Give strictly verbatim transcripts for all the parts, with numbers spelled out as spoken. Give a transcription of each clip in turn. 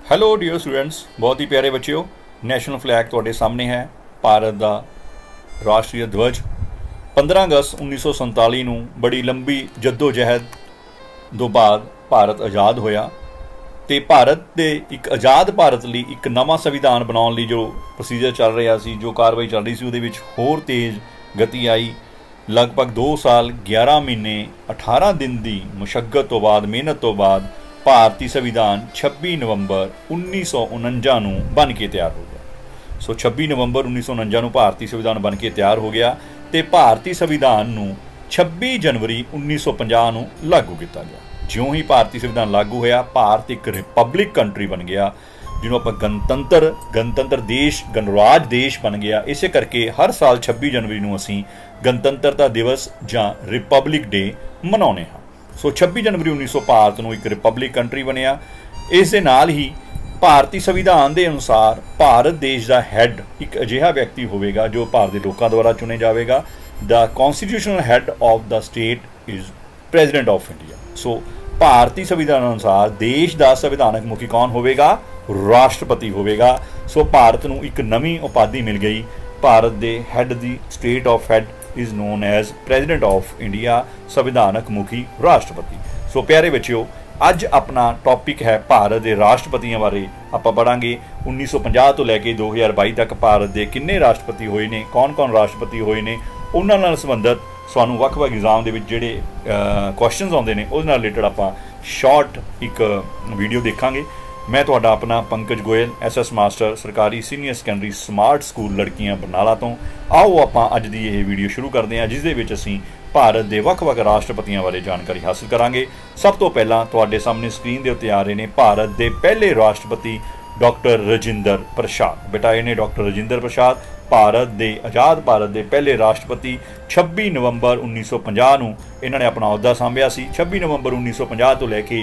Hello dear students, बहुत ही प्यारे बच्चों, नैशनल फ्लैग तुहाडे सामने है। भारत का राष्ट्रीय ध्वज पंद्रह अगस्त उन्नीस सौ संताली नूं बड़ी लंबी जद्दोजहद तो बाद भारत आज़ाद होया ते भारत के एक आज़ाद भारत लई एक नवां संविधान बनाउण लई जो प्रोसीजर चल रहा सी, जो कार्रवाई चल रही सी, उहदे विच होर तेज़ गति आई। लगभग दो साल ग्यारह महीने अठारह दिन की मुशक्कत तो बाद, मेहनत तो बाद भारतीय संविधान छब्बी नवंबर उन्नीस सौ उनंजा नूं बन के तैयार हो गया। सो छब्बी नवंबर उन्नीस सौ उनंजा नूं भारतीय संविधान बन के तैयार हो गया ते भारतीय संविधान नूं छब्बी जनवरी उन्नीस सौ पचास नूं लागू किया गया। ज्यों ही भारतीय संविधान लागू होया, भारत एक रिपब्लिक कंट्री बन गया, जिन्हों आप गणतंत्र गणतंत्र देश गणराज देश बन गया। इसे करके हर साल छब्बी जनवरी नूं असीं गणतंत्रता दिवस जां रिपब्लिक डे मनाउने हां। सो छब्बी जनवरी उन्नीस सौ भारत नूं एक रिपब्लिक कंट्री बनिया। इस दे नाल ही भारतीय संविधान के अनुसार भारत देश का हैड एक अजिहा व्यक्ति होगा जो भारत के लोगों द्वारा चुने जाएगा। The constitutional head of the state is president of India. So भारतीय संविधान अनुसार देश का संविधानक मुखी कौन होगा? राष्ट्रपति होगा। सो भारत नूं एक नवीं उपाधि मिल गई। भारत के head the state of head is known as president of India, संविधानक मुखी राष्ट्रपति। सो प्यारे बच्चों, अज अपना टॉपिक है भारत के राष्ट्रपतियों बारे। आप पढ़ांगे उन्नीस सौ पचास तो लैके दो हज़ार बाई तक भारत के किन्ने राष्ट्रपति होए ने, कौन कौन राष्ट्रपति होए ने, उन्हां नाल संबंधित सानू वख-वख एग्जाम दे विच जिहड़े क्वेश्चनस आउंदे ने उहदे नाल रिलेटेड आपां शॉर्ट एक वीडियो देखांगे। मैं तुहाडा अपना Pankaj Goyal, S S master सरकारी सीनियर सैकेंडरी स्मार्ट स्कूल लड़कियां बरनाला तो। आओ आपां अज दी यह वीडियो शुरू करते हैं, जिस दे विच असीं भारत के वख-वख राष्ट्रपतियों बारे जानकारी हासिल करांगे। सब तो पहलां तुहाडे सामने स्क्रीन के उत्ते आ रहे हैं भारत के पहले राष्ट्रपति डॉक्टर राजिंदर प्रसाद। बेटा इन्हें डॉक्टर राजिंदर प्रसाद भारत के आज़ाद भारत के पहले राष्ट्रपति छब्बी नवंबर उन्नीस सौ पचास नूं इन्होंने अपना अहुदा सांभिया सी। छब्बी नवंबर उन्नीस सौ पचास तो लैके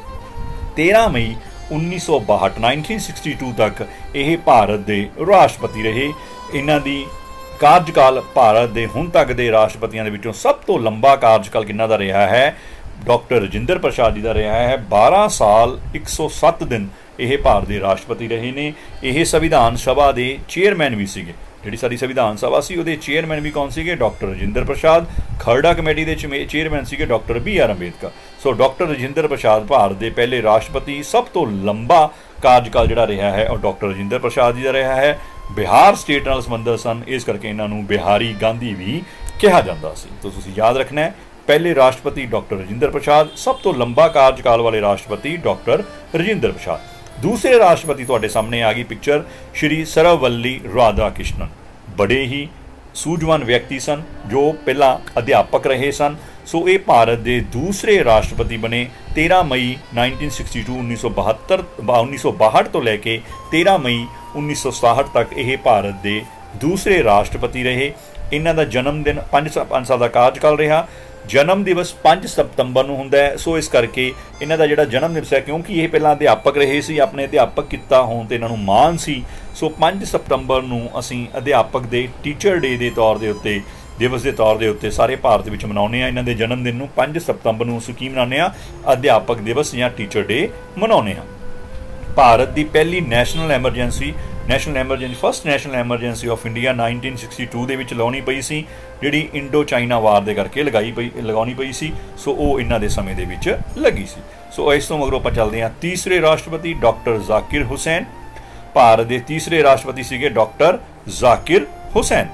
तेरह मई उन्नीस सौ बाहठ नाइनटीन सिक्सटी टू तक ये भारत के राष्ट्रपति रहे। इन्हां दी कार्यकाल भारत के हुण तक के राष्ट्रपतियों के विचों सब तो लंबा कार्यकाल किन्हां दा रहा है? डॉक्टर राजिंदर प्रसाद जी का रहा है। बारह साल एक सौ सत्त दिन ये भारत के राष्ट्रपति रहे ने। यह संविधान सभा के चेयरमैन भी सीगे। जिहड़ी साडी संविधान सभा सी उहदे चेयरमैन भी कौन सीगे? डॉक्टर राजिंदर प्रसाद। खरड़ा कमेटी के चेयरमैन सीगे doctor B R Ambedkar. So doctor Rajendra Prasad Bharat के पहले राष्ट्रपति। सब तो लंबा कार्यकाल जिहड़ा रहा है और डॉक्टर राजिंदर प्रसाद जी का रहा है। बिहार स्टेट नाल संबंधित सन, इस करके इन्हों बिहारी गांधी भी कहा जाता सी। तो तुसीं याद रखना है, पहले राष्ट्रपति डॉक्टर राजिंदर प्रसाद, सब तो लंबा कार्यकाल वाले राष्ट्रपति डॉक्टर राजिंदर प्रसाद। दूसरे राष्ट्रपति तुहाडे सामने आ गई पिक्चर, श्री सर्वपल्ली राधाकृष्णन। बड़े ही सूझवान व्यक्ति सन जो पहला अध्यापक रहे सन। सो ये भारत के दूसरे राष्ट्रपति बने। तेरह मई नाइनटीन सिक्सटी टू उन्नीस सौ बहत्तर उन्नीस सौ बाहठ तो लैके तेरह मई उन्नीस सौ सताहठ तक ये भारत के दूसरे राष्ट्रपति रहे। इन्हां दा जन्मदिन पाँच पाँच साल का कार्यकाल रहा। जन्म दिवस पाँच सितंबर नूं हुंदा है। सो इस करके इन्हां दा जिहड़ा जन्म दिवस है, क्योंकि ये पहला अध्यापक रहे सी, अपने अध्यापक किता होण ते इन्हां नूं माण सी। सो पाँच सितंबर नूं असीं अध्यापक दे टीचर डे के तौर के उत्ते दिवस के तौर के उत्ते सारे भारत विच मनाउने आ। इन्हां दे जन्मदिन नूं पाँच सितंबर नूं असीं की मनाउने आ? अध्यापक दिवस या टीचर डे मनाउने आ। भारत की पहली national emergency national emergency first national emergency of India nineteen sixty two के लानी पई सी, जिहड़ी इंडो चाइना वार के करके लगाई पई लगानी पई सी। सो वो इन्हां दे समय दे विच लगी सी। सो इस तो मगरों आपां चलदे हां तीसरे राष्ट्रपति डॉक्टर जाकिर हुसैन। भारत के तीसरे राष्ट्रपति सीगे डॉक्टर जाकिर हुसैन।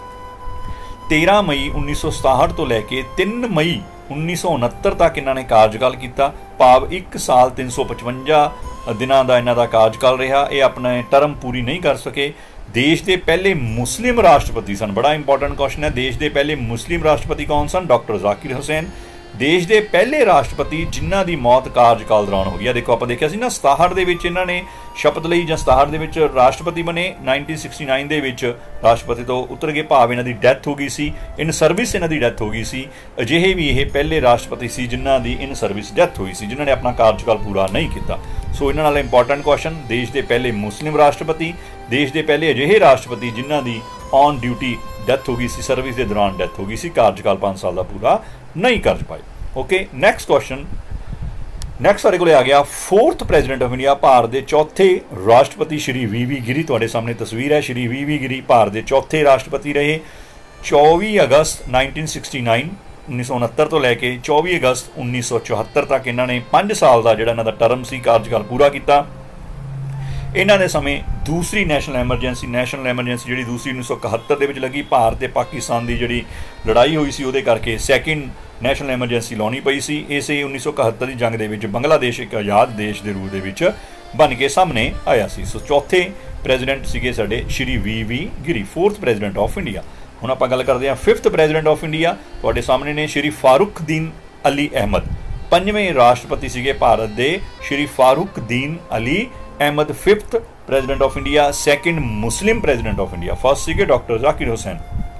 तेरह मई उन्नीस सौ सताहठ तो लैके तीन मई उन्नीस सौ उनहत्तर तक इन्होंने कार्यकाल किया। भाव एक साल तीन सौ पचवंजा दिनों का इन्हों का कार्यकाल रहा। ये अपने टर्म पूरी नहीं कर सके। देश के पहले मुस्लिम राष्ट्रपति सन। बड़ा इंपॉर्टेंट क्वेश्चन है, देश के पहले मुस्लिम राष्ट्रपति कौन सन? डॉक्टर जाकिर हुसैन। देश के पहले राष्ट्रपति जिन्हां दी मौत कार्यकाल दौरान हुई है। देखो आप देखा सी ना सताहठ दे विच इन्हां ने शपथ लई जां सताहठ दे विच राष्ट्रपति बने। नाइनटीन सिक्सटी नाइन दे विच राष्ट्रपति तो उतर गए, भाव इन्हां दी डैथ हो गई सी, इन सर्विस इन्हां दी डैथ हो गई सी। अजिहे भी ये पहले राष्ट्रपति सी जिन्हां दी इन सर्विस डैथ हुई सी, जिन्हां ने अपना कार्यकाल पूरा नहीं किया। सो इन्हां नाल इंपॉर्टेंट क्वेश्चन, देश के पहले मुस्लिम राष्ट्रपति, देश के पहले अजिहे राष्ट्रपति जिन्हां दी ऑन ड्यूटी डैथ हो गई सी, सर्विस के दौरान डैथ हो गई सी, कार्यकाल पाँच साल का पूरा नहीं कर पाए। ओके, नैक्सट क्वेश्चन, ਨੈਕਸਟ ਸਾਡੇ ਕੋਲ ਆ ਗਿਆ fourth president of India, Bharat ਦੇ ਚੌਥੇ ਰਾਸ਼ਟਰਪਤੀ ਸ਼੍ਰੀ ਵੀ ਵੀ ਗਿਰੀ। ਤੁਹਾਡੇ ਸਾਹਮਣੇ ਤਸਵੀਰ ਹੈ, ਸ਼੍ਰੀ ਵੀ ਵੀ ਗਿਰੀ ਭਾਰਤ ਦੇ ਚੌਥੇ ਰਾਸ਼ਟਰਪਤੀ ਰਹੇ। ਚੌਵੀ ਅਗਸਤ ਨਾਈਨਟੀਨ ਸਿਕਸਟੀ ਨਾਈਨ ਉੱਨੀ ਸੌ ਉਣਹੱਤਰ ਤੋਂ ਲੈ ਕੇ ਚੌਵੀ ਅਗਸਤ ਉੱਨੀ ਸੌ ਚੁਹੱਤਰ ਤੱਕ ਇਹਨਾਂ ਨੇ ਪੰਜ ਸਾਲ ਦਾ ਜਿਹੜਾ ਇਹਨਾਂ ਦਾ ਟਰਮ ਸੀ, ਕਾਰਜਕਾਲ ਪੂਰਾ ਕੀਤਾ। ਇਹਨਾਂ ਦੇ ਸਮੇਂ ਦੂਸਰੀ ਨੈਸ਼ਨਲ ਐਮਰਜੈਂਸੀ ਨੈਸ਼ਨਲ ਐਮਰਜੈਂਸੀ ਜਿਹੜੀ ਦੂਸਰੀ ਉੱਨੀ ਸੌ ਇਕਹੱਤਰ ਦੇ ਵਿੱਚ ਲੱਗੀ, ਭਾਰਤ ਤੇ ਪਾਕਿਸਤਾਨ ਦੀ ਜਿਹੜੀ ਲੜਾਈ ਹੋਈ ਸੀ ਉਹਦੇ ਕਰਕੇ ਸੈਕਿੰਡ ਨੈਸ਼ਨਲ ਐਮਰਜੈਂਸੀ ਲਾਉਣੀ ਪਈ ਸੀ। ਇਸੇ ਉੱਨੀ ਸੌ ਇਕਹੱਤਰ ਦੀ ਜੰਗ ਦੇ ਵਿੱਚ ਬੰਗਲਾਦੇਸ਼ ਇੱਕ ਆਜ਼ਾਦ ਦੇਸ਼ ਦੇ ਰੂਪ ਦੇ ਵਿੱਚ ਬਣ ਕੇ ਸਾਹਮਣੇ ਆਇਆ ਸੀ। ਸੋ ਚੌਥੇ ਪ੍ਰੈਜ਼ੀਡੈਂਟ ਸੀਗੇ ਸਾਡੇ Shri V V Giri, fourth president of India. ਹੁਣ ਆਪਾਂ ਗੱਲ ਕਰਦੇ ਹਾਂ ਫਿਫਥ ਪ੍ਰੈਜ਼ੀਡੈਂਟ ਆਫ ਇੰਡੀਆ। ਤੁਹਾਡੇ ਸਾਹਮਣੇ ਨੇ ਸ਼੍ਰੀ ਫਾਰੂਕਦੀਨ ਅਲੀ ਅਹਿਮਦ, ਪੰਜਵੇਂ ਰਾਸ਼ਟਰਪਤੀ ਸੀਗੇ ਭਾਰਤ ਦੇ Shri Fakhruddin Ali Ahmed, fifth president of India, second Muslim president of India. First ਸੀਗੇ ਡਾਕਟਰ ਜ਼ਾਕਿਰ ਹੁਸੈਨ।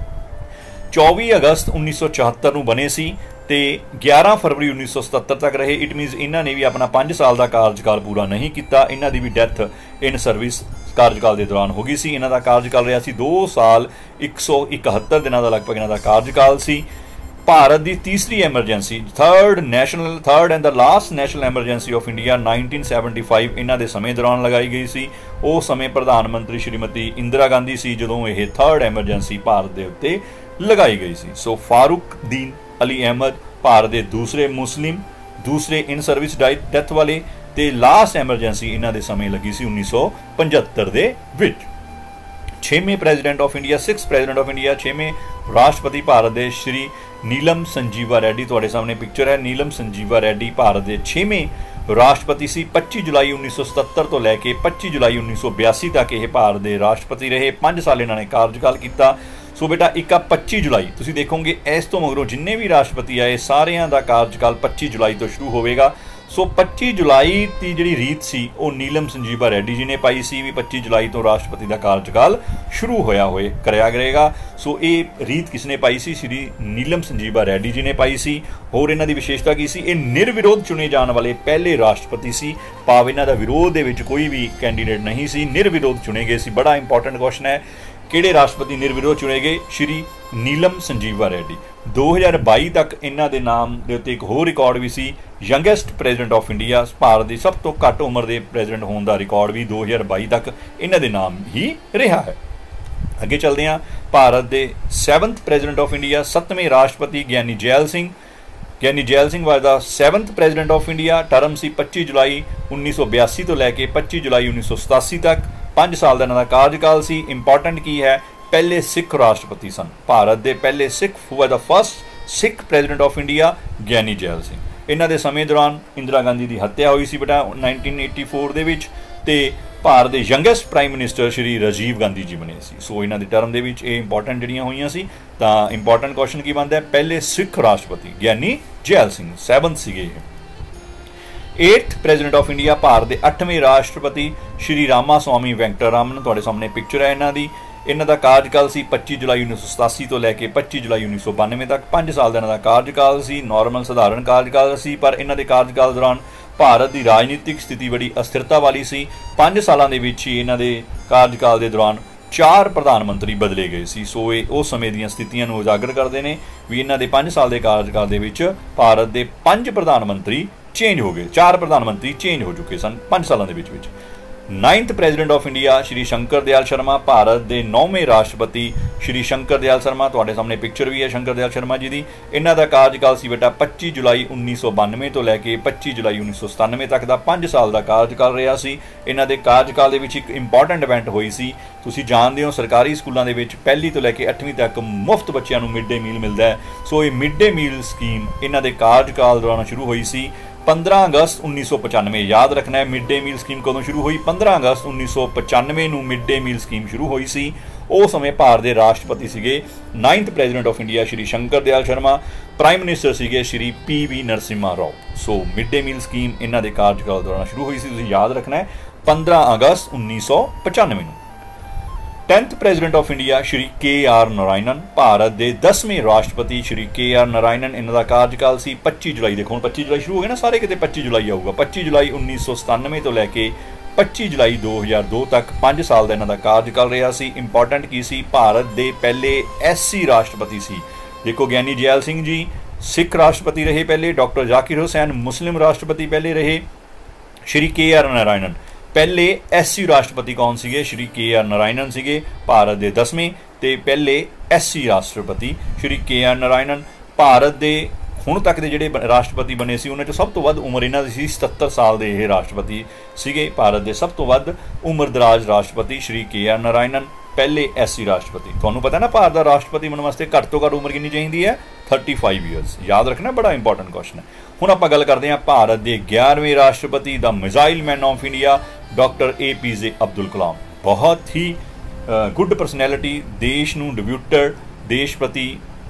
ਚੌਵੀ ਅਗਸਤ ਉੱਨੀ ਸੌ ਚੁਹੱਤਰ ਨੂੰ ਬਣੇ ਸੀ ਤੇ ਗਿਆਰਾਂ ਫਰਵਰੀ ਉੱਨੀ ਸੌ ਸਤੱਤਰ ਤੱਕ ਰਹੇ। ਇਟ ਮੀਨਸ ਇਹਨਾਂ ਨੇ ਵੀ ਆਪਣਾ ਪੰਜ ਸਾਲ ਦਾ ਕਾਰਜਕਾਲ ਪੂਰਾ ਨਹੀਂ ਕੀਤਾ। ਇਹਨਾਂ ਦੀ ਵੀ ਡੈਥ ਇਨ ਸਰਵਿਸ ਕਾਰਜਕਾਲ ਦੇ ਦੌਰਾਨ ਹੋ ਗਈ ਸੀ। ਇਹਨਾਂ ਦਾ ਕਾਰਜਕਾਲ ਰਿਹਾ ਸੀ ਦੋ ਸਾਲ ਇੱਕ ਸੌ ਇਕਹੱਤਰ ਦਿਨਾਂ ਦਾ ਲਗਭਗ ਇਹਨਾਂ ਦਾ ਕਾਰਜਕਾਲ ਸੀ। ਭਾਰਤ ਦੀ ਤੀਸਰੀ emergency, third national third and the last national emergency of India nineteen seventy five ਇਹਨਾਂ ਦੇ ਸਮੇਂ ਦੌਰਾਨ ਲਗਾਈ ਗਈ ਸੀ। ਉਹ ਸਮੇਂ ਪ੍ਰਧਾਨ ਮੰਤਰੀ ਸ਼੍ਰੀਮਤੀ ਇੰਦਰਾ ਗਾਂਧੀ ਸੀ ਜਦੋਂ ਇਹ ਥਰਡ ਐਮਰਜੈਂਸੀ ਭਾਰਤ ਦੇ ਉੱਤੇ ਲਗਾਈ ਗਈ ਸੀ। ਸੋ ਫਾਰੂਕਦੀਨ ਅਲੀ ਅਹਿਮਦ ਭਾਰਤ ਦੇ ਦੂਸਰੇ ਮੁਸਲਿਮ, ਦੂਸਰੇ ਇਨ ਸਰਵਿਸ ਡੈਥ ਵਾਲੇ, ਤੇ ਲਾਸਟ ਐਮਰਜੈਂਸੀ ਇਹਨਾਂ ਦੇ ਸਮੇਂ ਲੱਗੀ ਸੀ ਉੱਨੀ ਸੌ ਪੰਝੱਤਰ ਦੇ ਵਿੱਚ। ਛੇਵੇਂ president of India, six president of India, ਛੇਵੇਂ ਰਾਸ਼ਟਰਪਤੀ ਭਾਰਤ ਦੇ ਸ਼੍ਰੀ ਨੀਲਮ ਸੰਜੀਵਾ ਰੈਡੀ। ਤੁਹਾਡੇ ਸਾਹਮਣੇ ਪਿਕਚਰ ਹੈ, ਨੀਲਮ ਸੰਜੀਵਾ ਰੈਡੀ ਭਾਰਤ ਦੇ ਛੇਵੇਂ ਰਾਸ਼ਟਰਪਤੀ ਸੀ। ਪੱਚੀ ਜੁਲਾਈ ਉੱਨੀ ਸੌ ਸਤੱਤਰ ਤੋਂ ਲੈ ਕੇ ਪੱਚੀ ਜੁਲਾਈ ਉੱਨੀ ਸੌ ਬਿਆਸੀ ਤੱਕ ਇਹ ਭਾਰਤ ਦੇ ਰਾਸ਼ਟਰਪਤੀ ਰਹੇ। ਪੰਜ ਸਾਲ ਇਹਨਾਂ ਨੇ ਕਾਰਜਕਾਲ ਕੀਤਾ। ਸੋ ਬੇਟਾ ਇੱਕ ਆ ਪੱਚੀ ਜੁਲਾਈ, ਤੁਸੀਂ ਦੇਖੋਗੇ ਇਸ ਤੋਂ ਮਗਰੋਂ ਜਿੰਨੇ ਵੀ ਰਾਸ਼ਟਰਪਤੀ ਆਏ ਸਾਰਿਆਂ ਦਾ ਕਾਰਜਕਾਲ ਪੱਚੀ ਜੁਲਾਈ ਤੋਂ ਸ਼ੁਰੂ ਹੋਵੇਗਾ। ਸੋ ਪੱਚੀ ਜੁਲਾਈ ਦੀ ਜਿਹੜੀ ਰੀਤ ਸੀ ਉਹ ਨੀਲਮ ਸੰਜੀਵਾ ਰੈਡੀ ਜੀ ਨੇ ਪਾਈ ਸੀ ਵੀ ਪੱਚੀ ਜੁਲਾਈ ਤੋਂ ਰਾਸ਼ਟਰਪਤੀ ਦਾ ਕਾਰਜਕਾਲ ਸ਼ੁਰੂ ਹੋਇਆ ਹੋਏ ਕਰਿਆ ਕਰੇਗਾ। ਸੋ ਇਹ ਰੀਤ ਕਿਸ ਨੇ ਪਾਈ ਸੀ? ਸ਼੍ਰੀ ਨੀਲਮ ਸੰਜੀਵਾ ਰੈਡੀ ਜੀ ਨੇ ਪਾਈ ਸੀ। ਹੋਰ ਇਹਨਾਂ ਦੀ ਵਿਸ਼ੇਸ਼ਤਾ ਕੀ ਸੀ? ਇਹ ਨਿਰਵਿਰੋਧ ਚੁਣੇ ਜਾਣ ਵਾਲੇ ਪਹਿਲੇ ਰਾਸ਼ਟਰਪਤੀ ਸੀ, ਭਾਵ ਇਹਨਾਂ ਦਾ ਵਿਰੋਧ ਦੇ ਵਿੱਚ ਕੋਈ ਵੀ ਕੈਂਡੀਡੇਟ ਨਹੀਂ ਸੀ, ਨਿਰਵਿਰੋਧ ਚੁਣੇ ਗਏ ਸੀ। ਬੜਾ ਇੰਪੋਰਟੈਂਟ ਕੁਐਸਚਨ ਹੈ, ਕਿਹੜੇ ਰਾਸ਼ਟਰਪਤੀ ਨਿਰਵਿਰੋਧ ਚੁਣੇ ਗਏ? ਸ਼੍ਰੀ ਨੀਲਮ ਸੰਜੀਵਾ ਰੈਡੀ। ਦੋ ਹਜ਼ਾਰ ਬਾਈ ਤੱਕ ਇਹਨਾਂ ਦੇ ਨਾਮ ਦੇ ਉੱਤੇ ਇੱਕ ਹੋਰ ਰਿਕਾਰਡ ਵੀ ਸੀ, youngest president of India, Bharat ਦੀ ਸਭ ਤੋਂ ਘੱਟ ਉਮਰ ਦੇ ਪ੍ਰੈਜ਼ੀਡੈਂਟ ਹੋਣ ਦਾ ਰਿਕਾਰਡ ਵੀ ਦੋ ਹਜ਼ਾਰ ਬਾਈ ਤੱਕ ਇਹਨਾਂ ਦੇ ਨਾਮ ਹੀ ਰਿਹਾ ਹੈ। ਅੱਗੇ ਚੱਲਦੇ ਹਾਂ, ਭਾਰਤ ਦੇ ਸੈਵਨਥ ਪ੍ਰੈਜ਼ੀਡੈਂਟ ਆਫ ਇੰਡੀਆ, ਸੱਤਵੇਂ ਰਾਸ਼ਟਰਪਤੀ Giani Zail Singh. Giani Zail Singh was the seventh president of India. Term ਸੀ ਪੱਚੀ ਜੁਲਾਈ ਉੱਨੀ ਸੌ ਬਿਆਸੀ ਤੋਂ ਲੈ ਕੇ ਪੱਚੀ ਜੁਲਾਈ ਉੱਨੀ ਸੌ ਸਤਾਸੀ ਤੱਕ। ਪੰਜ ਸਾਲ ਦਾ ਇਹਨਾਂ ਦਾ ਕਾਰਜਕਾਲ ਸੀ। ਇੰਪੋਰਟੈਂਟ ਕੀ ਹੈ? ਪਹਿਲੇ ਸਿੱਖ ਰਾਸ਼ਟਰਪਤੀ ਸਨ, ਭਾਰਤ ਦੇ ਪਹਿਲੇ Sikh, who was the first Sikh president of India, Giani Zail Singh. ਇਹਨਾਂ ਦੇ ਸਮੇਂ ਦੌਰਾਨ ਇੰਦਰਾ ਗਾਂਧੀ ਦੀ ਹੱਤਿਆ ਹੋਈ ਸੀ ਬੇਟਾ ਨਾਈਨਟੀਨ ਏਟੀ ਫੋਰ ਦੇ ਵਿੱਚ, ਤੇ ਭਾਰਤ ਦੇ youngest prime minister Shri Rajiv Gandhi ji ਬਣੇ ਸੀ। ਸੋ ਇਹਨਾਂ ਦੇ ਟਰਮ ਦੇ ਵਿੱਚ ਇਹ ਇੰਪੋਰਟੈਂਟ ਜਿਹੜੀਆਂ ਹੋਈਆਂ ਸੀ। ਤਾਂ ਇੰਪੋਰਟੈਂਟ ਕੁਐਸਚਨ ਕੀ ਬਣਦਾ ਹੈ? ਪਹਿਲੇ ਸਿੱਖ ਰਾਸ਼ਟਰਪਤੀ ਗਿਆਨੀ ਜੈਲ ਸਿੰਘ, ਸੈਵਨਥ ਸੀਗੇ ਇਹ। Eighth president of India, Bharat ਦੇ ਅੱਠਵੇਂ ਰਾਸ਼ਟਰਪਤੀ ਸ਼੍ਰੀ ਰਾਮਾ ਸਵਾਮੀ ਵੈਂਕਟਰਾਮਨ। ਤੁਹਾਡੇ ਸਾਹਮਣੇ ਪਿਕਚਰ ਹੈ ਇਹਨਾਂ ਦੀ। ਇਹਨਾਂ ਦਾ ਕਾਰਜਕਾਲ ਸੀ ਪੱਚੀ ਜੁਲਾਈ ਉੱਨੀ ਸੌ ਸਤਾਸੀ ਤੋਂ ਲੈ ਕੇ ਪੱਚੀ ਜੁਲਾਈ ਉੱਨੀ ਸੌ ਬਾਨਵੇਂ ਤੱਕ। ਪੰਜ ਸਾਲ ਦਾ ਇਹਨਾਂ ਦਾ ਕਾਰਜਕਾਲ ਸੀ। ਨਾਰਮਲ ਸਧਾਰਨ ਕਾਰਜਕਾਲ ਸੀ, ਪਰ ਇਹਨਾਂ ਦੇ ਕਾਰਜਕਾਲ ਦੌਰਾਨ ਭਾਰਤ ਦੀ ਰਾਜਨੀਤਿਕ ਸਥਿਤੀ ਬੜੀ ਅਸਥਿਰਤਾ ਵਾਲੀ ਸੀ। ਪੰਜ ਸਾਲਾਂ ਦੇ ਵਿੱਚ ਹੀ ਇਹਨਾਂ ਦੇ ਕਾਰਜਕਾਲ ਦੇ ਦੌਰਾਨ ਚਾਰ ਪ੍ਰਧਾਨ ਮੰਤਰੀ ਬਦਲੇ ਗਏ ਸੀ। ਸੋ ਇਹ ਉਸ ਸਮੇਂ ਦੀਆਂ ਸਥਿਤੀਆਂ ਨੂੰ ਉਜਾਗਰ ਕਰਦੇ ਨੇ ਵੀ ਇਹਨਾਂ ਦੇ ਪੰਜ ਸਾਲ ਦੇ ਕਾਰਜਕਾਲ ਦੇ ਵਿੱਚ ਭਾਰਤ ਦੇ ਪੰਜ ਪ੍ਰਧਾਨ ਮੰਤਰੀ ਚੇਂਜ ਹੋ ਗਏ, ਚਾਰ ਪ੍ਰਧਾਨ ਮੰਤਰੀ ਚੇਂਜ ਹੋ ਚੁੱਕੇ ਸਨ ਪੰਜ ਸਾਲਾਂ ਦੇ ਵਿੱਚ ਵਿੱਚ। Ninth president of India Shri Shankar Dayal Sharma, Bharat ਦੇ ਨੌਵੇਂ ਰਾਸ਼ਟਰਪਤੀ ਸ਼੍ਰੀ ਸ਼ੰਕਰ ਦਿਆਲ ਸ਼ਰਮਾ। ਤੁਹਾਡੇ ਸਾਹਮਣੇ ਪਿਕਚਰ ਵੀ ਹੈ ਸ਼ੰਕਰ ਦਿਆਲ ਸ਼ਰਮਾ ਜੀ ਦੀ। ਇਹਨਾਂ ਦਾ ਕਾਰਜਕਾਲ ਸੀ ਬੇਟਾ ਪੱਚੀ ਜੁਲਾਈ ਉੱਨੀ ਸੌ ਬਾਨਵੇਂ ਤੋਂ ਲੈ ਕੇ ਪੱਚੀ ਜੁਲਾਈ ਉੱਨੀ ਸੌ ਸਤਾਨਵੇਂ ਤੱਕ ਦਾ ਪੰਜ ਸਾਲ ਦਾ ਕਾਰਜਕਾਲ ਰਿਹਾ ਸੀ। ਇਹਨਾਂ ਦੇ ਕਾਰਜਕਾਲ ਦੇ ਵਿੱਚ ਇੱਕ ਇੰਪੋਰਟੈਂਟ ਇਵੈਂਟ ਹੋਈ ਸੀ। ਤੁਸੀਂ ਜਾਣਦੇ ਹੋ ਸਰਕਾਰੀ ਸਕੂਲਾਂ ਦੇ ਵਿੱਚ ਪਹਿਲੀ ਤੋਂ ਲੈ ਕੇ ਅੱਠਵੀਂ ਤੱਕ ਮੁਫਤ ਬੱਚਿਆਂ ਨੂੰ ਮਿਡ ਡੇ ਮੀਲ ਮਿਲਦਾ ਹੈ। ਸੋ ਇਹ ਮਿਡ ਡੇ ਮੀਲ ਸਕੀਮ ਇਹਨਾਂ ਦੇ ਕਾਰਜਕਾਲ ਦੌਰਾਨ ਸ਼ੁਰੂ ਹੋਈ ਸੀ। ਪੰਦਰਾਂ ਅਗਸਤ ਉੱਨੀ ਸੌ ਪਚਾਨਵੇਂ, ਯਾਦ ਰੱਖਣਾ ਹੈ ਮਿਡ ਡੇ ਮੀਲ ਸਕੀਮ ਕਦੋਂ ਸ਼ੁਰੂ ਹੋਈ? ਪੰਦਰਾਂ ਅਗਸਤ ਉੱਨੀ ਸੌ ਪਚਾਨਵੇਂ ਨੂੰ ਮਿਡ ਡੇ ਮੀਲ ਸਕੀਮ ਸ਼ੁਰੂ ਹੋਈ ਸੀ। ਉਹ ਸਮੇਂ ਭਾਰਤ ਦੇ ਰਾਸ਼ਟਰਪਤੀ ਸੀਗੇ ninth president of India Shri Shankar Dayal Sharma, prime minister ਸੀਗੇ Shri P V Narasimha Rao. So mid day meal scheme ਇਹਨਾਂ ਦੇ ਕਾਰਜਕਾਲ ਦੌਰਾਨ ਸ਼ੁਰੂ ਹੋਈ ਸੀ। ਤੁਸੀਂ ਯਾਦ ਰੱਖਣਾ ਹੈ ਪੰਦਰਾਂ ਅਗਸਤ ਉੱਨੀ ਸੌ ਪਚਾਨਵੇਂ ਨੂੰ। Tenth president of India Shri K R Narayanan, Bharat ਦੇ ਦਸਵੇਂ ਰਾਸ਼ਟਰਪਤੀ ਸ਼੍ਰੀ ਕੇ ਆਰ ਨਾਰਾਇਣਨ। ਇਹਨਾਂ ਦਾ ਕਾਰਜਕਾਲ ਸੀ ਪੱਚੀ ਜੁਲਾਈ। ਦੇਖੋ ਹੁਣ ਪੱਚੀ ਜੁਲਾਈ ਸ਼ੁਰੂ ਹੋ ਗਿਆ ਨਾ, ਸਾਰੇ ਕਿਤੇ ਪੱਚੀ ਜੁਲਾਈ ਆਊਗਾ। ਪੱਚੀ ਜੁਲਾਈ ਉੱਨੀ ਸੌ ਸਤਾਨਵੇਂ ਤੋਂ ਲੈ ਕੇ ਪੱਚੀ ਜੁਲਾਈ ਦੋ ਹਜ਼ਾਰ ਦੋ ਤੱਕ ਪੰਜ ਸਾਲ ਦਾ ਇਹਨਾਂ ਦਾ ਕਾਰਜਕਾਲ ਰਿਹਾ ਸੀ। ਇੰਪੋਰਟੈਂਟ ਕੀ ਸੀ? ਭਾਰਤ ਦੇ ਪਹਿਲੇ ਐਸ ਸੀ ਰਾਸ਼ਟਰਪਤੀ ਸੀ। ਦੇਖੋ ਗਿਆਨੀ ਜੈਲ ਸਿੰਘ ਜੀ सिख राष्ट्रपति रहे पहले डॉक्टर जाकिर हुसैन, मुस्लिम राष्ट्रपति पहले रहे श्री के आर नारायणन। पहले एस सी राष्ट्रपति कौन सीगे? श्री के आर नारायणन सीगे, भारत के दसवें ते पहले एस सी राष्ट्रपति श्री के आर नारायणन। भारत के ਹੁਣ तक के ਜਿਹੜੇ राष्ट्रपति बने सी उन्हें सब तो वध उम्र इन्हों की सतहत्तर साल के ये राष्ट्रपति सीगे। भारत के सब तो वध उम्रदराज राष्ट्रपति श्री के आर नारायणन, पहले एस सी राष्ट्रपति। तुहानू पता ना भारत का राष्ट्रपति बनने वास्ते घट तो घट उम्र कितनी चाहिए है? Thirty five years. याद रखना, बड़ा इंपॉर्टेंट क्वेश्चन है। हुण आपां गल करते हैं भारत के ग्यारहवें राष्ट्रपति the missile man of India doctor A P J Abdul Kalam. बहुत ही गुड परसनैलिटी, देश नूं डिब्यूटेड, देश प्रति,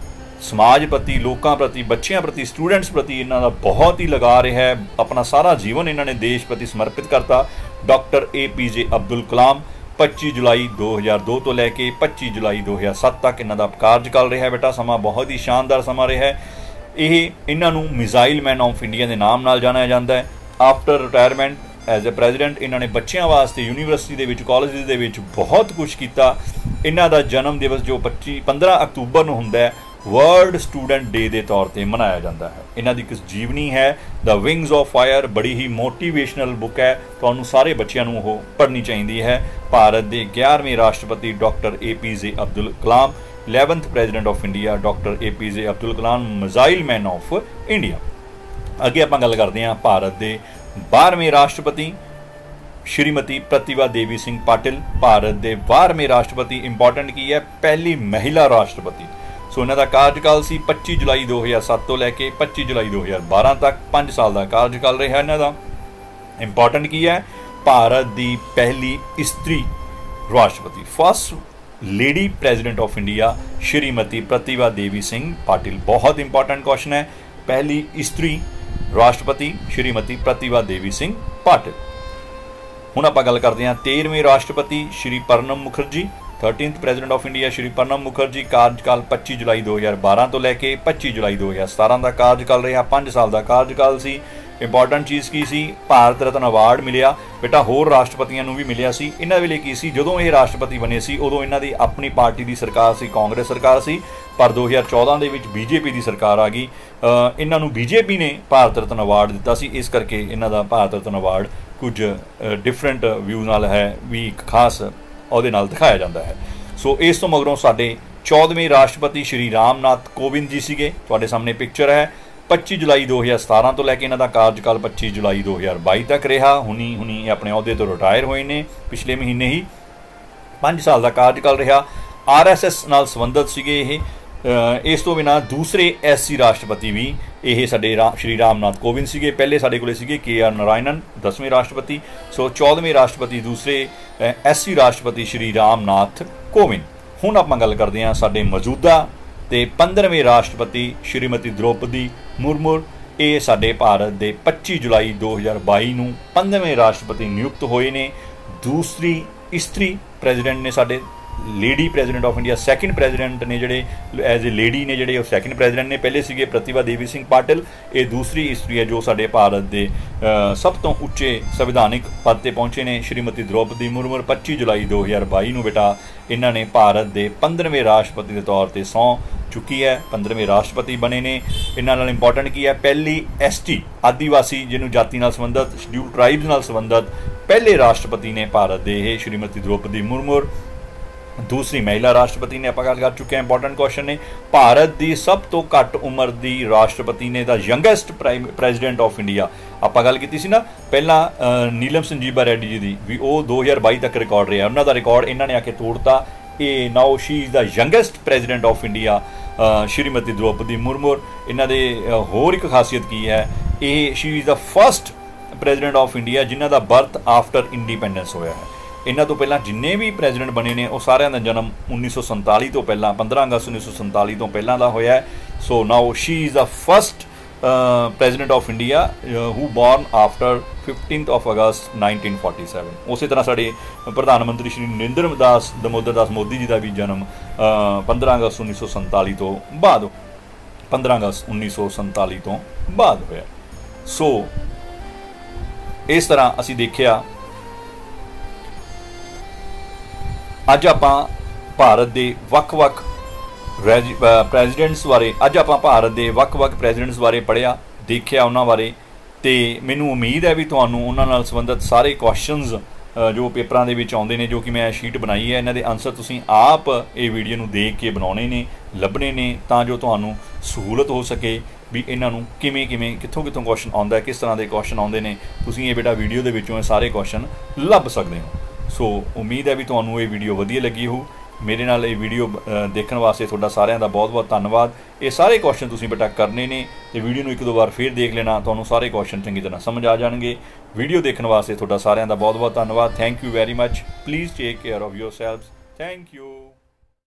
समाज प्रति, लोगों प्रति, बच्चों प्रति, स्टूडेंट्स प्रति इन्हों का बहुत ही लगा रहा है। अपना सारा जीवन इन्होंने देश प्रति समर्पित करता। Doctor A P J Abdul Kalam पच्चीस जुलाई दो हज़ार दो तो लैके पच्चीस जुलाई दो हज़ार सत्त तक इन्हों का कार्यकाल रहा। बेटा समा बहुत ही शानदार समा रहा है। ये इन्हों मिसाइल मैन ऑफ इंडिया के नाम नाल जाना जाता है। After retirement as a president इन्होंने बच्चों वास्ते यूनीवर्सिटी के कॉलेज के बहुत कुछ किया। इन्हों का जन्म दिवस जो पच्ची पंद्रह अक्तूबर को होंदा है वर्ल्ड स्टूडेंट डे के तौर पर मनाया जाता है। इन्हों की एक जीवनी है द विंग्स ऑफ फायर, बड़ी ही मोटिवेशनल बुक है, तो सारे बच्चों को पढ़नी चाहिए है। भारत के ग्यारहवें राष्ट्रपति doctor A P J Abdul Kalam, eleventh president of India doctor A P J Abdul Kalam, missile man of India. अगे आप गल करते हैं भारत के बारहवें राष्ट्रपति श्रीमती प्रतिभा देवी सिंह पाटिल। भारत के बारहवें राष्ट्रपति इंपॉर्टेंट की है, पहली महिला राष्ट्रपति। सो इन्हों का कार्यकाल सी पच्चीस जुलाई दो हज़ार सत्त तो लैके पच्चीस जुलाई दो हज़ार बारह तक, पाँच साल का कार्यकाल रहा इन्हों का। इंपॉर्टेंट की है, भारत की पहली स्त्री राष्ट्रपति, first lady president of India Shrimati Pratibha Devi Singh Patil. बहुत इंपॉर्टेंट क्वेश्चन है, पहली स्त्री राष्ट्रपति श्रीमती प्रतिभा देवी सिंह पाटिल। हुण आपां गल करते हैं तेरहवें राष्ट्रपति Shri Pranab Mukherjee, thirteenth president of India Shri Pranab Mukherjee. कार्यकाल पच्चीस जुलाई दो हज़ार बारह तो लैके पच्चीस जुलाई दो हज़ार सतारह का कार्यकाल रहा, पाँच साल का कार्यकाल सी। इंपॉर्टेंट चीज़ की सी, भारत रत्न अवार्ड मिलिया। बेटा होर राष्ट्रपतियों को भी मिलिया सी। इन्हों वेले की सी, जदों ये राष्ट्रपति बने सी उदों इन्हों की अपनी पार्टी की सरकार सी, कांग्रेस सरकार सी। पर दो हज़ार चौदह के विच बीजेपी की सरकार आ गई, इन्हों बीजेपी ने भारत रत्न अवार्ड दिता सी। इस करके इन्हों का भारत रत्न अवार्ड कुछ डिफरेंट व्यू नाल है भी एक खास उहदे नाल दिखाया जाता है। सो इस तो मगरों साडे चौदहवें राष्ट्रपति श्री रामनाथ कोविंद जी सीगे, तुहाडे सामने पिक्चर है। पच्चीस जुलाई दो हज़ार सतारह तो लैके इन्हों का कार्यकाल पच्चीस जुलाई दो हज़ार बाई तक रहा। हुनी हुनी अपने अहुदे तो रिटायर होए ने, पिछले महीने ही पाँच साल का कार्यकाल रहा। आर एस एस नाल संबंधित सीगे ये। इस तो बिना दूसरे एस सी राष्ट्रपति भी ये साडे रा श्री रामनाथ कोविंद सीगे। पहले साडे कोले सीगे के आर नारायणन, दसवें राष्ट्रपति। सो चौदहवें राष्ट्रपति दूसरे एस सी राष्ट्रपति श्री रामनाथ कोविंद। हुण आपां गल करते हैं साडे मौजूदा ते पंद्रहवें राष्ट्रपति श्रीमती द्रौपदी मुर्मू। ये साडे भारत के पच्चीस जुलाई दो हज़ार बाई नूं पंद्रहवें राष्ट्रपति नियुक्त होए ने। दूसरी स्त्री प्रेजिडेंट ने साडे, lady president of India, second president ने जोड़े एज ए लेडी ने जोड़े सैकेंड प्रेजिडेंट ने। पहले सीगे प्रतिभा देवी सिंह पाटिल, ये दूसरी स्त्री है जो साडे भारत के सब तो उच्चे संविधानिक पद पर पहुँचे ने, श्रीमती द्रौपदी मुर्मू। पच्चीस जुलाई दो हज़ार बाई नूं बेटा इन्होंने भारत के पंद्रहवें राष्ट्रपति के तौर पर सौं चुकी है, पंद्रहवें राष्ट्रपति बने ने। इन्हां नाल इंपॉर्टेंट की है, पहली एस टी आदिवासी जिन्हों जाति नाल संबंधित, शेड्यूल ट्राइब्स नाल संबंधित पहले राष्ट्रपति ने भारत के श्रीमती द्रौपदी मुर्मू। दूसरी महिला राष्ट्रपति ने आप गल कर चुके हैं। इंपॉर्टेंट क्वेश्चन ने, भारत की सब तो घट उम्र की राष्ट्रपति ने the youngest prime president of India आप गल की सी ना पहला नीलम संजीवा रेड्डी जी की भी, वो दो हज़ार बाई तक रिकॉर्ड रहा। उन्होंने रिकॉर्ड इन्होंने आके तोड़ता। ये now she is the youngest president of India Shrimati Droupadi Murmu. इन्हों दे होर एक खासियत की है, ये she is the first president of India जिन्हों का बर्थ आफ्टर इंडिपेंडेंस होया है। इन्हों तो पहला जिन्ने भी प्रेजिडेंट बने ने वो सारिਆਂ ਦਾ जन्म उन्नीस सौ संताली तो पहला, पंद्रह अगस्त उन्नीस सौ संताली तो पहला का होया है। So now she is the first president of India who born after fifteenth of August nineteen forty seven. उस तरह साढ़े प्रधानमंत्री श्री नरेंद्र दास दामोदर दास मोदी जी का भी जन्म पंद्रह अगस्त उन्नीस सौ संताली तो बाद पंद्रह अगस्त उन्नीस सौ संताली तो बाद होया। सो इस तरह असी देखिया अज आपां भारत के वख-वख ਰੈਜ ਪ੍ਰੈਜ਼ੀਡੈਂਟਸ ਬਾਰੇ ਅੱਜ ਆਪਾਂ ਭਾਰਤ ਦੇ ਵੱਖ-ਵੱਖ ਪ੍ਰੈਜ਼ੀਡੈਂਟਸ ਬਾਰੇ ਪੜ੍ਹਿਆ, ਦੇਖਿਆ ਉਹਨਾਂ ਬਾਰੇ, ਤੇ ਮੈਨੂੰ ਉਮੀਦ ਹੈ ਵੀ ਤੁਹਾਨੂੰ ਉਹਨਾਂ ਨਾਲ ਸੰਬੰਧਿਤ ਸਾਰੇ ਕੁਐਸਚਨਸ ਜੋ ਪੇਪਰਾਂ ਦੇ ਵਿੱਚ ਆਉਂਦੇ ਨੇ, ਜੋ ਕਿ ਮੈਂ ਸ਼ੀਟ ਬਣਾਈ ਹੈ, ਇਹਨਾਂ ਦੇ ਆਨਸਰ ਤੁਸੀਂ ਆਪ ਇਹ ਵੀਡੀਓ ਨੂੰ ਦੇਖ ਕੇ ਬਣਾਉਣੇ ਨੇ, ਲੱਭਣੇ ਨੇ, ਤਾਂ ਜੋ ਤੁਹਾਨੂੰ ਸਹੂਲਤ ਹੋ ਸਕੇ ਵੀ ਇਹਨਾਂ ਨੂੰ ਕਿਵੇਂ ਕਿਵੇਂ ਕਿੱਥੋਂ ਕਿੱਥੋਂ ਕੁਐਸਚਨ ਆਉਂਦਾ, ਕਿਸ ਤਰ੍ਹਾਂ ਦੇ ਕੁਐਸਚਨ ਆਉਂਦੇ ਨੇ, ਤੁਸੀਂ ਇਹ ਬੇਟਾ ਵੀਡੀਓ ਦੇ ਵਿੱਚੋਂ ਇਹ ਸਾਰੇ ਕੁਐਸਚਨ ਲੱਭ ਸਕਦੇ ਹੋ। ਸੋ ਉਮੀਦ ਹੈ ਵੀ ਤੁਹਾਨੂੰ ਇਹ ਵੀਡੀਓ ਵਧੀਆ ਲੱਗੀ ਹੋ। ਮੇਰੇ ਨਾਲ ਇਹ ਵੀਡੀਓ ਦੇਖਣ ਵਾਸਤੇ ਤੁਹਾਡਾ ਸਾਰਿਆਂ ਦਾ ਬਹੁਤ ਬਹੁਤ ਧੰਨਵਾਦ। ਇਹ ਸਾਰੇ ਕੁਐਸਚਨ ਤੁਸੀਂ ਬੇਟਾ ਕਰਨੇ ਨੇ ਤੇ ਵੀਡੀਓ ਨੂੰ ਇੱਕ ਦੋ ਵਾਰ ਫਿਰ ਦੇਖ ਲੈਣਾ, ਤੁਹਾਨੂੰ ਸਾਰੇ ਕੁਐਸਚਨ ਚੰਗੀ ਤਰ੍ਹਾਂ ਸਮਝ ਆ ਜਾਣਗੇ। ਵੀਡੀਓ ਦੇਖਣ ਵਾਸਤੇ ਤੁਹਾਡਾ ਸਾਰਿਆਂ ਦਾ ਬਹੁਤ ਬਹੁਤ ਧੰਨਵਾਦ। Thank you very much. Please take care of yourselves. Thank you.